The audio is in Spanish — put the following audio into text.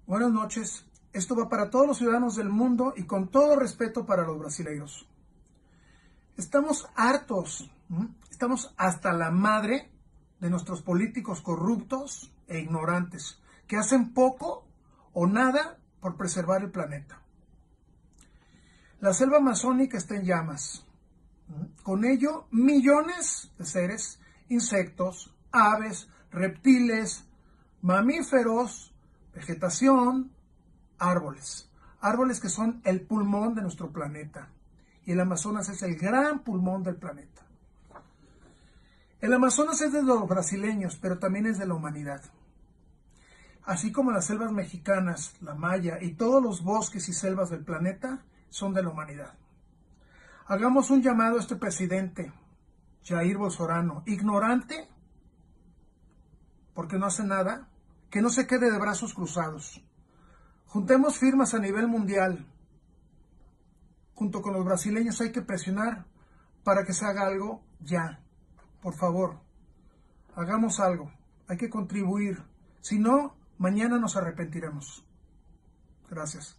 Buenas noches. Esto va para todos los ciudadanos del mundo y con todo respeto para los brasileiros. Estamos hartos, estamos hasta la madre de nuestros políticos corruptos e ignorantes que hacen poco o nada por preservar el planeta. La selva amazónica está en llamas. Con ello, millones de seres, insectos, aves, reptiles, mamíferos, vegetación, árboles que son el pulmón de nuestro planeta. Y el Amazonas es el gran pulmón del planeta. El Amazonas es de los brasileños, pero también es de la humanidad. Así como las selvas mexicanas, la maya y todos los bosques y selvas del planeta son de la humanidad. Hagamos un llamado a este presidente, Jair Bolsonaro, ignorante, porque no hace nada, que no se quede de brazos cruzados. Juntemos firmas a nivel mundial. Junto con los brasileños hay que presionar para que se haga algo ya. Por favor, hagamos algo. Hay que contribuir. Si no, mañana nos arrepentiremos. Gracias.